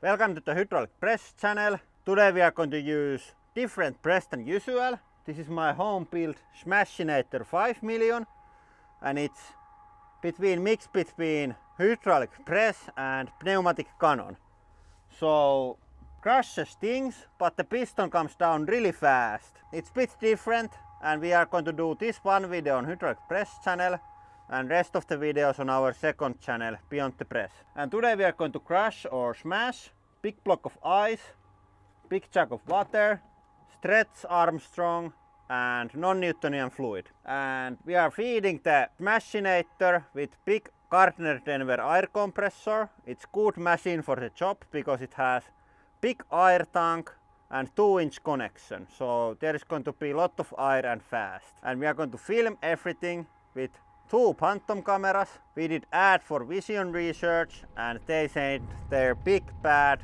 Welcome to the Hydraulic Press channel. Today we are going to use different press than usual. This is my home built Smashinator 5 million and it's mixed between hydraulic press and pneumatic cannon. So crushes stings, but the piston comes down really fast. It's a bit different and we are going to do this one video on Hydraulic Press channel and rest of the videos on our second channel, Beyond the Press. And today we are going to crush or smash big block of ice, big jug of water, Stretch Armstrong and non-Newtonian fluid. And we are feeding the Smashinator with big Gardner Denver air compressor. It's good machine for the job because it has big air tank and 2-inch connection. So there is going to be a lot of air and fast. And we are going to film everything with 2 Phantom cameras. We did ad for Vision Research and they sent their big bad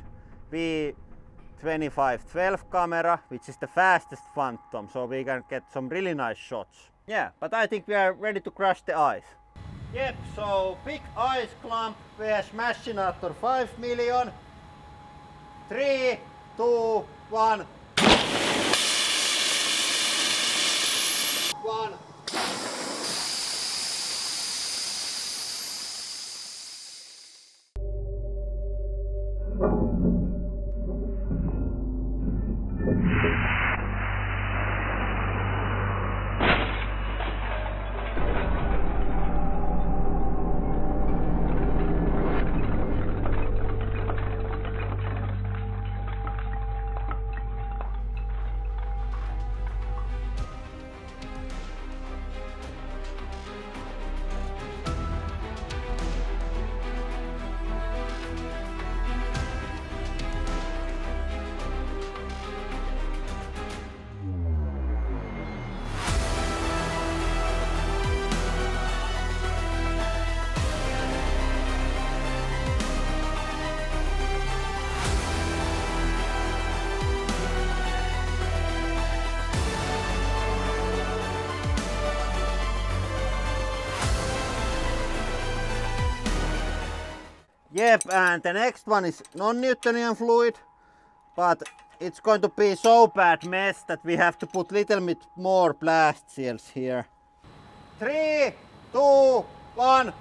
V2512 camera, which is the fastest Phantom, so we can get some really nice shots. Yeah, but I think we are ready to crush the ice. Yep, so big ice clump via Smashinator 5 million. 3, 2, 1. 1. Yep, and the next one is non-Newtonian fluid, but it's going to be so bad mess that we have to put little bit more blast seals here. 3, 2, 1.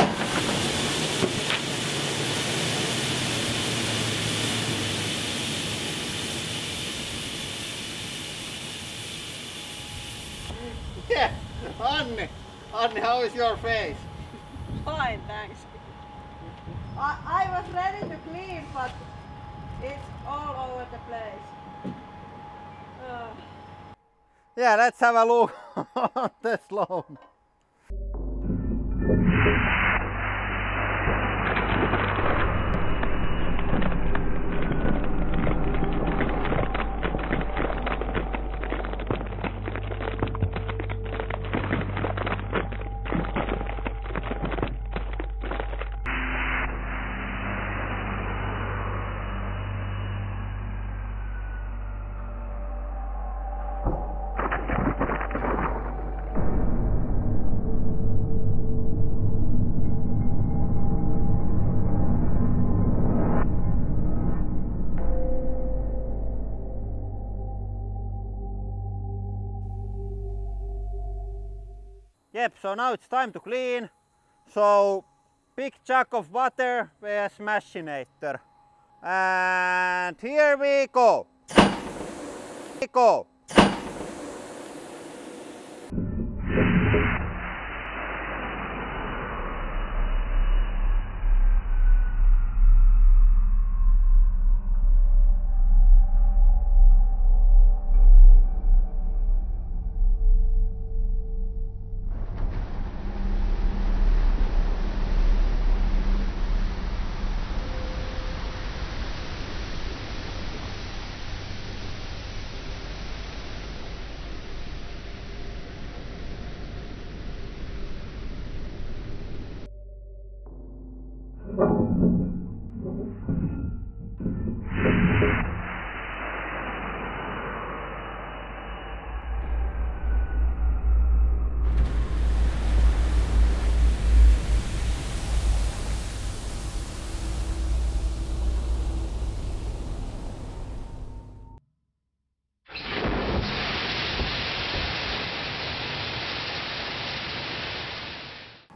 Yeah, Anni, how is your face? Fine, thanks. I was ready to clean, but it's all over the place. Yeah, let's have a look on the slope. Yep, so now it's time to clean. So big jug of water via Smashinator. And here we go.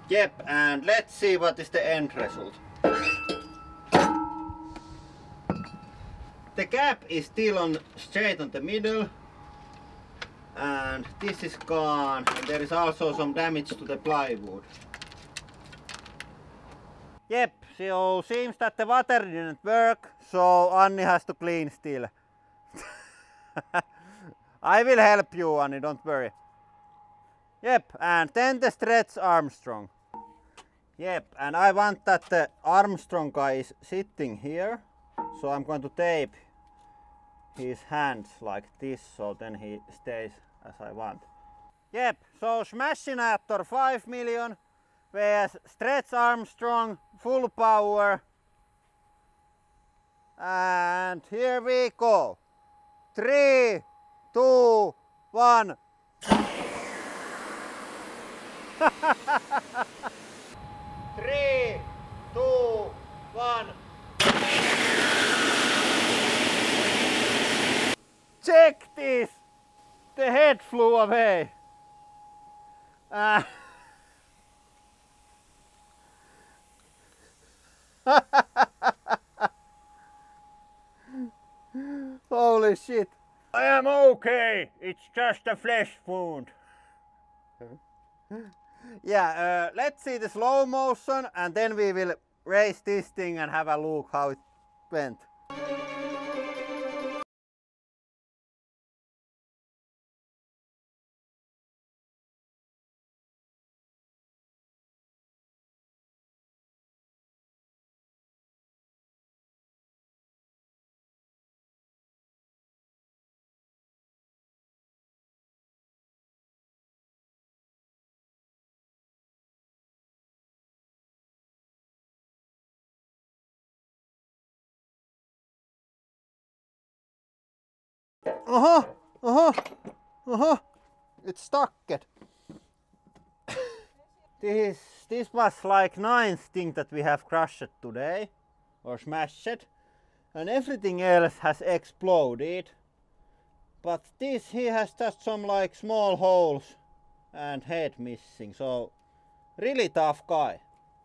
Yep, and let's see what is the end result. The cap is still on straight on the middle, and this is gone, and there is also some damage to the plywood. Yep, so seems that the water didn't work, so Anni has to clean still. I will help you, Anni, don't worry. Yep, and then the stretch Armstrong. Yep, and I want that the Armstrong guy is sitting here, so I'm going to tape his hands like this, so then he stays as I want. Yep, so Smashinator 5 million vs Stretch Armstrong full power, and here we go. 3, 2, 1. 3, 2, 1. Check this! The head flew away. Holy shit. I am okay. It's just a flesh wound. Yeah, let's see the slow motion and then we will raise this thing and have a look how it went. It's stuck it. This was like 9th thing that we have crushed today or smashed, and everything else has exploded, but this he has just some like small holes and head missing, so really tough guy.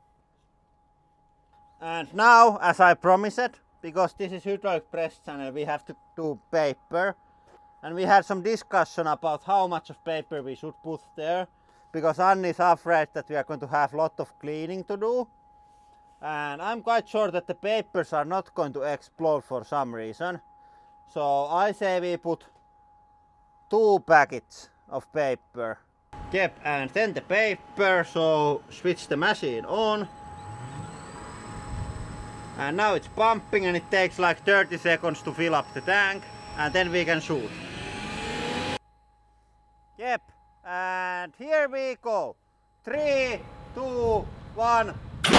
And now, as I promised, because this is hydraulic press channel, we have to do paper. And we had some discussion about how much of paper we should put there, because Anni is afraid that we are going to have a lot of cleaning to do. And I'm quite sure that the papers are not going to explode for some reason. So I say we put 2 packets of paper. Yep, and then the paper, so switch the machine on. And now it's pumping and it takes like 30 seconds to fill up the tank, and then we can shoot. Yep, and here we go. 3, 2, 1.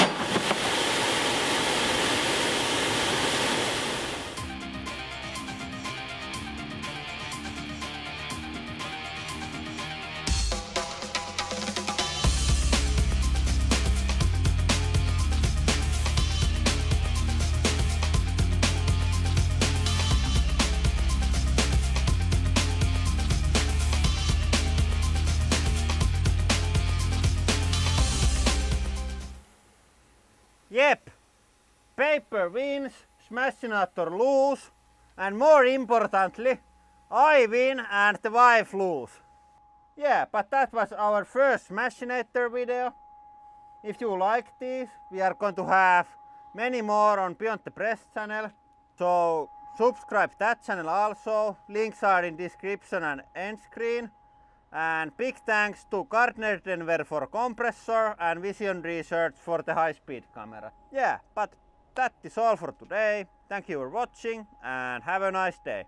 Yep, paper wins, Smashinator lose, and more importantly, I win and the wife lose. Yeah, but that was our first Smashinator video. If you like this, we are going to have many more on Beyond the Press channel. So subscribe that channel also, links are in description and end screen. And big thanks to Gardner Denver for compressor and Vision Research for the high-speed camera. Yeah, but that is all for today. Thank you for watching and have a nice day.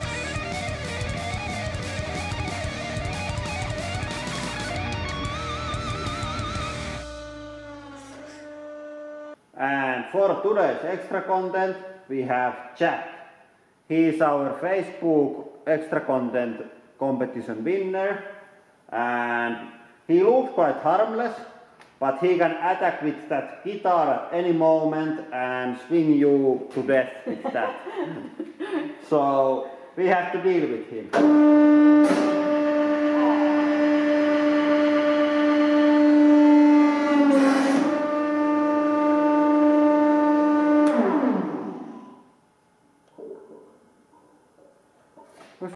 And for today's extra content, we have Jack. He is our Facebook extra content competition winner, and he looks quite harmless, but he can attack with that guitar at any moment and swing you to death with that. So we have to deal with him.